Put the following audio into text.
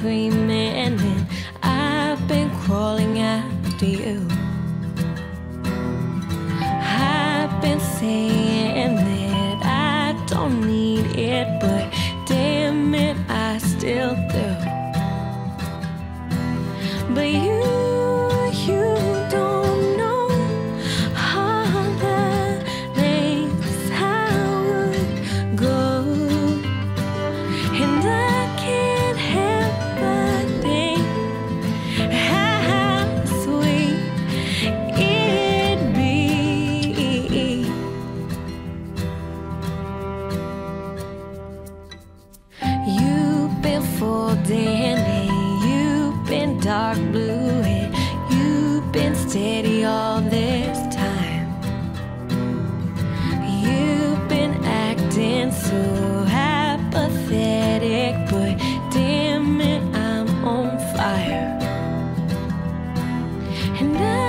screaming, and I've been crawling after you. I've been saying that I don't need it, but damn it, I still do. But you don't know all the lengths I would go, and I can't help but think how sweet it'd be. You've been folding and you've been dark blue, and you've been steady all this time. You've been acting so apathetic, but damn it, I'm on fire. And